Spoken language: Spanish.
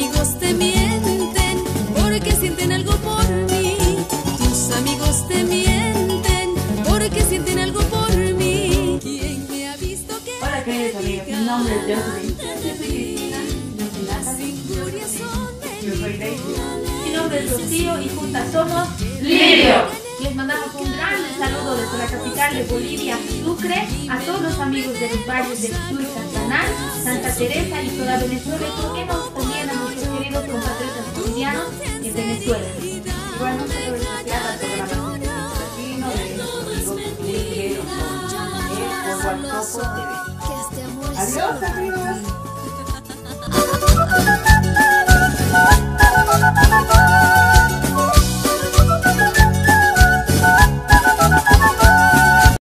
amigos te mienten porque sienten algo por mí. Tus amigos te mienten porque sienten algo por mí. ¿Quién me ha visto que Hola queridos amigos, mi nombre es Jocelyn. Yo soy Cristina, yo soy Natalie, yo soy Daisy. Mi nombre es Rocío y juntas somos Lirio. Les mandamos un gran saludo desde la capital de Bolivia, Sucre, a todos los amigos de los valles del Sur, Santanar, Santa Teresa y toda Venezuela, y por qué no también a nuestros queridos compatriotas bolivianos en Venezuela. Igual un saludo especial a toda la vecino de los amigos que por WhatsApp TV. Adiós amigos.